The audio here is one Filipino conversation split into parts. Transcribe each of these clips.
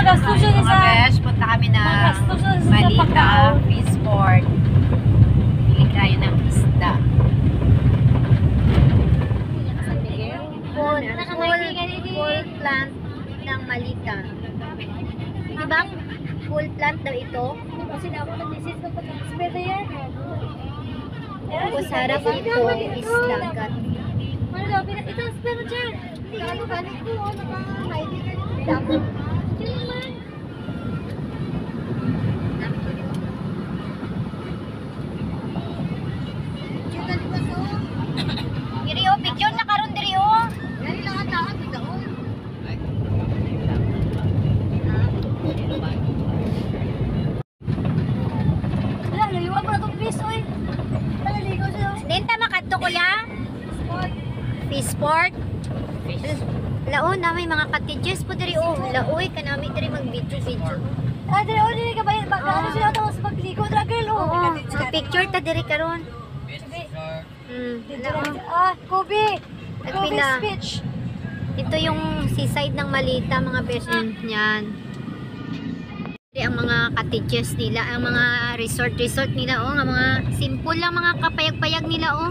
Magasto siya Mga besh, punta kami na Malita Fish Port. Pili tayo ng isda. Full plant ng Malita. Diba? Full plant daw ito. Kasi na ako nag-message ko pag-expert na yan. Tapos harap ito is dagat. Ano daw, ito ang spare mo dyan. Galit ko, naka-hiding ka yung dapat. Diyan naman. Diri o, picture na karon diri o. Yan lang ang taon, daon. Wala, layuan mo na itong fish, oy. Palaligaw siya. Denta makadto ko la. Fish port. Laon na may mga cottages po diri o. Laoy kanami diri mag-video. Ah, diri ka ba yun? Ano sila tapos magligo? Girl, oh. Picture ta diri karon. Kobe. Nagpila. Speech. Ito yung seaside ng Malita, mga besh. Yan. Ang mga cottages nila, ang mga resort nila, oh, ang mga simple lang mga kapayag-payag nila, oh.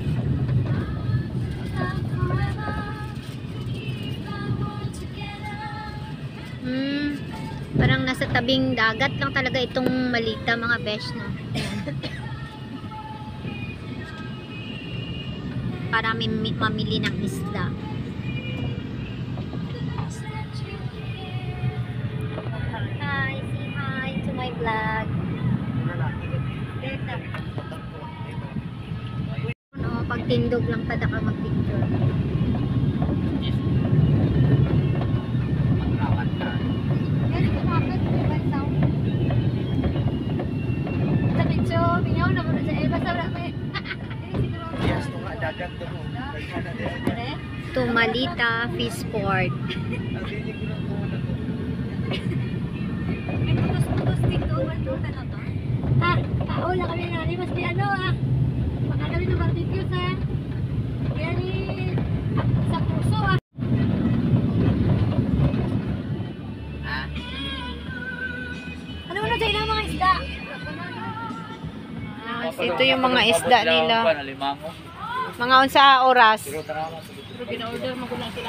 Parang nasa tabing dagat lang talaga itong Malita, mga besh, no. Para mamili ng isda. Hi, say hi to my vlog. No, pag tindog lang tada ka mag-picture. Sa picture, binyaw na muna sa Eva sa may. To Malita Fish Port. May putos-putos dito. Maldutan na to. Wala kami nani. Mas di ano Baka kami na barbecue sa yani sa puso Ano na tayo ng mga isda? Ito yung mga isda nila. Mga unsa oras. Pero gina-order mo ko lang sila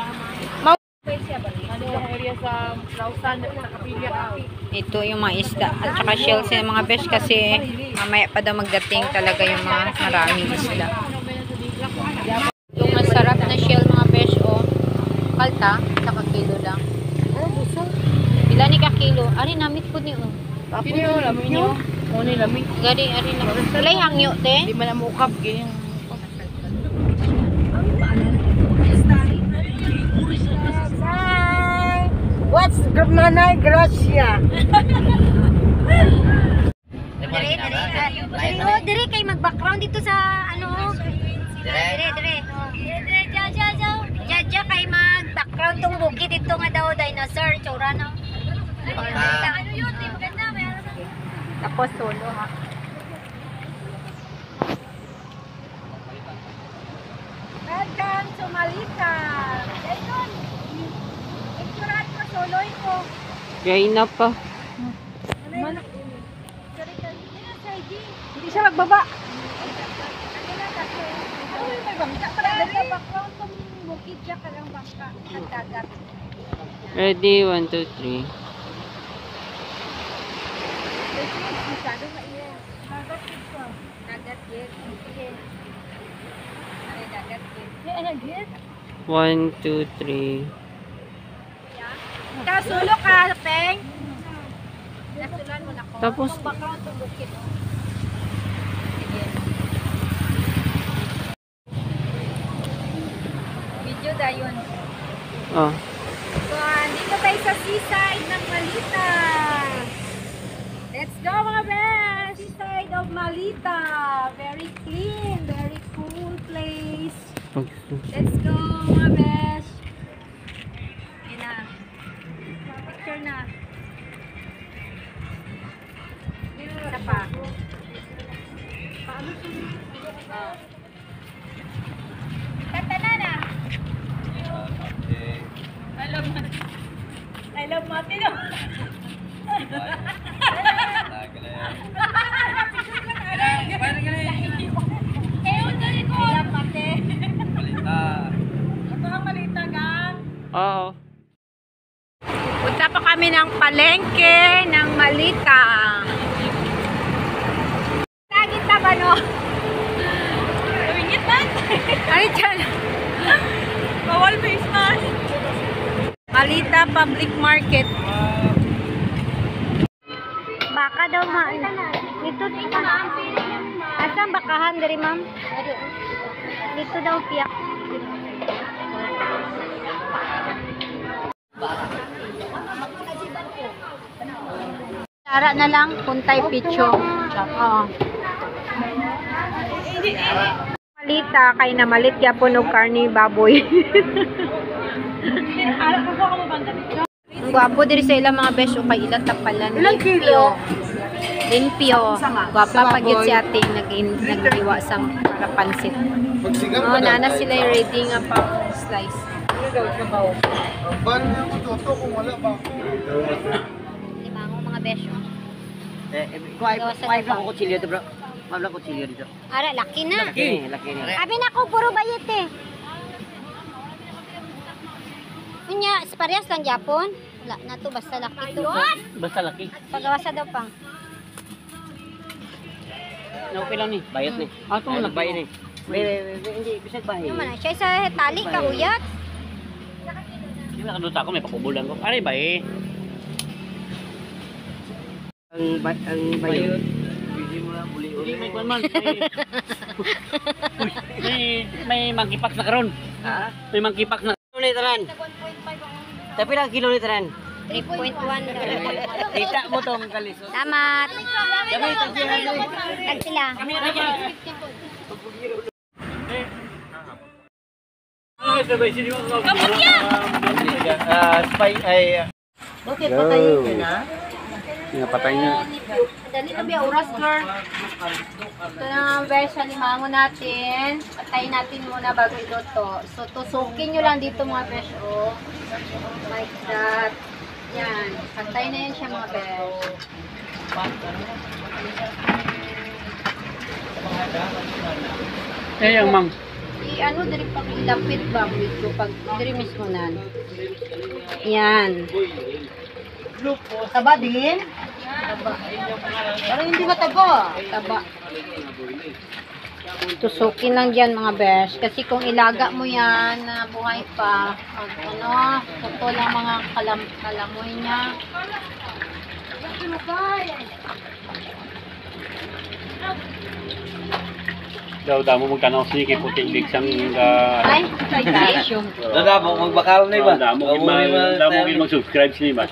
Ito yung mga isda at saka shells yung mga besh kasi mamaya pa daw magdating talaga yung mga maraming isda. Yung masarap na shell mga besh o kalta, saka kilo lang. Pila ni ka kilo? Ari namit po niyo. Pino, lamin nyo. Muna lamin. Gari, ari na. Pilay hangyo te. Di man na mukap. Ganyan. What's Manay Gracia? Dire kay mag-background dito sa ano. Dire. Jaja kay mag-background tong bukid dito nga daw dinosaur tsura no. Ano yun? Di maganda. Tapos solo ha. Welcome to Malita. Ayun. Picturean ko, soloy ko. Gay na pa. Hindi siya magbaba. Ano yung may bangka? Parang background tong bukid siya karang bangka. Ang dagat. Ready, 1, 2, 3. Masyado mainit. Dagat dito. Dagat yet. Ay, dagat yet. Ay, dagat. 1, 2, 3. Kasulo ka, Peng. Nasulan mo na ko. Tapos, Background tong bukid. Video dayon. oh. So, dito tayo sa seaside ng Malita. Let's go mga best! Seaside of Malita. Very clean, very cool place. Let's go mga best. Yun na. Picture na. Isa pa. Paano siya? Kanta na na. Alam mo. Ay, Alam mo, tino. Malita gang. Oo. Punta pa kami ng palengke ng Malita. Lagi ta ba no? Ringit na. Ay, dyan. Bawal face mask. Malita Public Market. Baka daw dito ma'am. Asan bakahan dari ma'am? Dito daw piyak. Tara na lang, puntay picho. Oo. Malita, kay na malit yapon og karni baboy. Ang gwapo diri sa ilang mga beso kay ilang tapalan. Ilang kilo? Limpyo. Gwapa pag yun si ating nag-iwa sa para pansit. Oh, nana sila yung ready nga pang slice. Limango mga beso. Kuha lang ko kutsilyo dito, bro. Kuha lang kutsilyo dito. Ara, laki na. Laki na. Abi na ko puro bayit eh. Unya, parehas lang Japon. Wala na to, basta laki to. Basta laki. Pagawasa daw pang. Okay lang ni, bayad ni. Ah, ito mo nagbayad ni. Hindi, bisag bahay. Naman na siya sa tali ka uyat. Hindi na kaduta ako, may pakubulan ko. Aray ba eh? Ang bayad. Hindi mo na buli-uli. May kwan man. May monkeypox na karon. May monkeypox na. Kiloliteran. Tapi lang kiloliteran. 3.1. Kita mo tong kalisod. Tamat. Kami tagsihan ni. Tag sila. Kami ra. Ano sabay sini mo? Spy ay. Okay, patayin niyo na. Nga patay niya. Dali na biya oras, girl. Ito na ang versa limango natin. Patayin natin muna bago iluto. So, tusukin nyo lang dito mga besh. Oh. Like that. Yan. Patay na yan siya mga besh. Eh, ang mang. Ano, dari pang ilapit ba? Dito, pag dari mismo na. Yan. Taba din? Pero hindi mataba. Taba. Tusukin lang yan mga besh. Kasi kung ilaga mo yan na buhay pa, ano, tuto lang mga kalamoy niya. Daw damo magkanaw si kay puting bigsang Ay, guys, yung Dada mo magbakal na iba. damo gid mag-subscribe sini ba.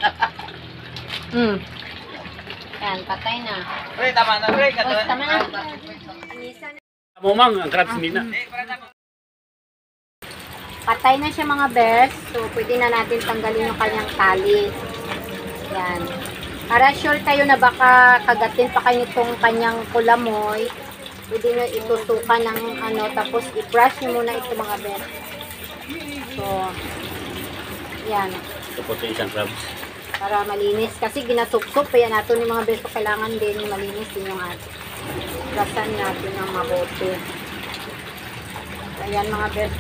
Yan, patay na. Pre, tama na pre. Tapos, tama na. Amo mang ang crabs nina. Patay na siya mga best. So, pwede na natin tanggalin yung kanyang tali. Yan. Para sure kayo na baka kagatin pa kayo itong kanyang kulamoy. Pwede nyo itusukan ng ano, tapos i-brush nyo muna ito mga best. So, yan. Ito po isang crabs. Para malinis. Kasi ginasup-sup. Kaya nato ni mga best, kailangan din malinis din yung atin. Brasan natin ng mabuti. Ayan mga best.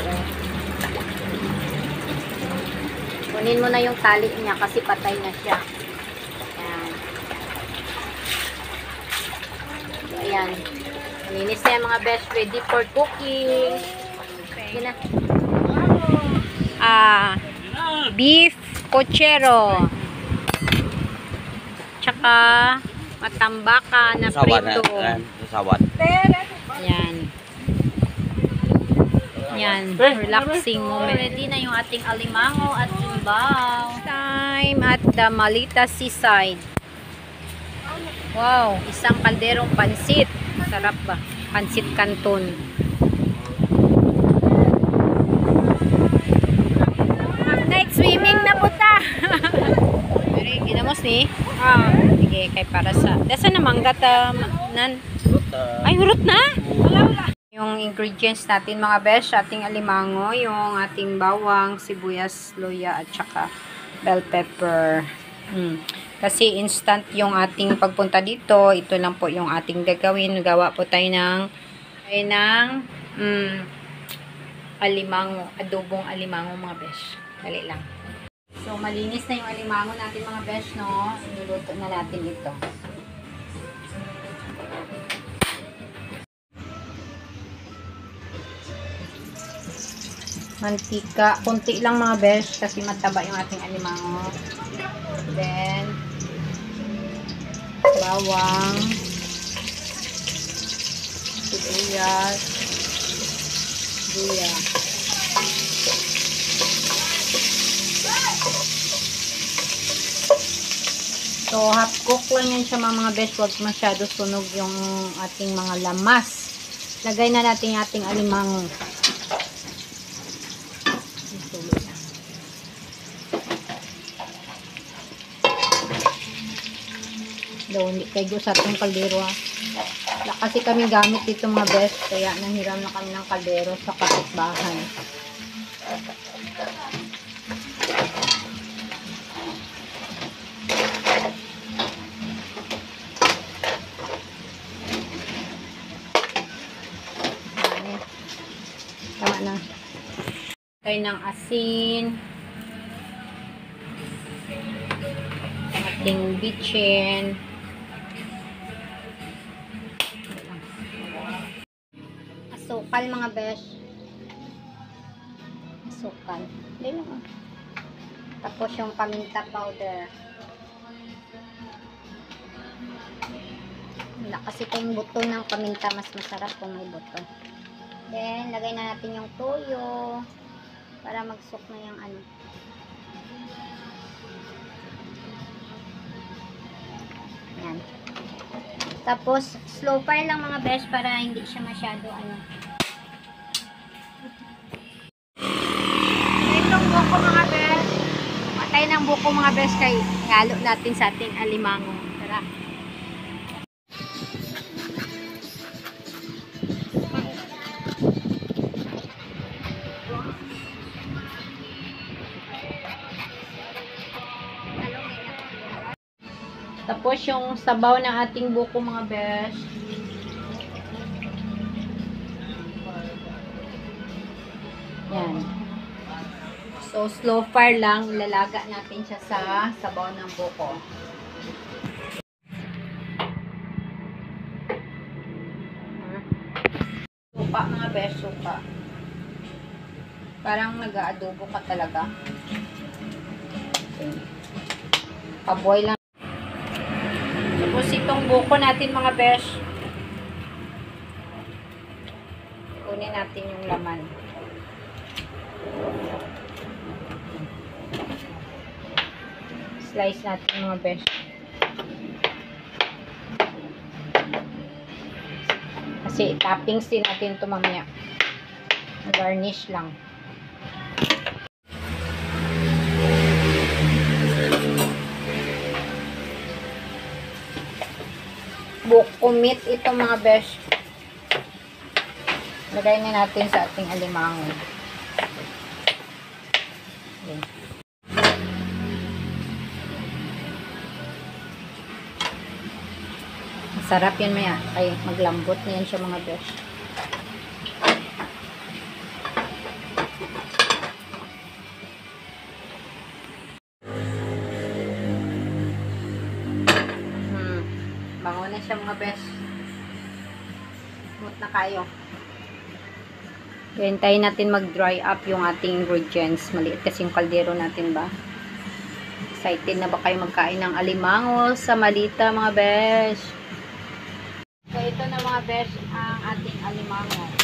Kunin mo na yung tali niya kasi patay na siya. Ayan. So, ayan. Malinis na yan mga best. Ready for cooking. Yan na. Beef pochero. Tsaka matambaka na prito. Sawat. Yan. Yan. Relaxing moment. Ready na yung ating alimango at timbaw. Time at the Malita seaside. Wow. Isang kalderong pansit. Sarap ba? Pansit canton. Night swimming na puta. Ginamos ni? Sige, kay para sa... Dasa na mangga nan. Ay, hurot na? Yung ingredients natin mga besh, ating alimango, yung ating bawang, sibuyas, luya, at saka Bell pepper. Kasi instant yung ating pagpunta dito. Ito lang po yung ating gagawin. Gawa po tayo ng alimango. Adobong alimango mga besh. Dali lang. So, malinis na yung alimango natin mga besh, no? Niluto na natin ito. Mantika. Kunti lang mga besh kasi mataba yung ating alimango. Then, bawang, sibuyas, luya. So, half cook lang yan siya mga besh. Huwag masyado sunog yung ating mga lamas. Lagay na natin yung ating alimango. Daw, hindi kayo sa itong kaldero ha. Wala kasi kami gamit dito mga besh. Kaya nahiram na kami ng kaldero sa kapitbahay. Tama na. Tayo ng asin. Ating bitchin. Asukal mga besh. Asukal. Hindi lang. Tapos yung paminta powder. Wala kasi tayong buto ng paminta. Mas masarap kung may buto. Then, lagay na natin yung toyo para mag-soak na yung ano. Yan. Tapos, slow fire lang mga besh para hindi siya masyado ano. Itong buko mga besh. Patay ng buko mga besh kay halo natin sa ating alimango. Tara. Tapos yung sabaw ng ating buko mga besh. Yan. So slow fire lang, ilalaga natin siya sa sabaw ng buko. Suka mga besh, suka. Parang nag-aadobo ka talaga. Okay. Paboy lang. Tapos itong buko natin mga besh. Kunin natin yung laman. Slice natin mga besh. Kasi toppings din natin ito mamaya. Garnish lang. Buko meat ito mga besh. Lagay na natin sa ating alimango. Okay. Masarap yan maya. Ay, maglambot na yan siya mga besh. Bango na siya mga besh. Smooth na kayo. Hintayin natin mag-dry up yung ating ingredients. Maliit kasi yung kaldero natin ba. Excited na ba kayo magkain ng alimango sa Malita mga besh? So ito na mga besh ang ating alimango.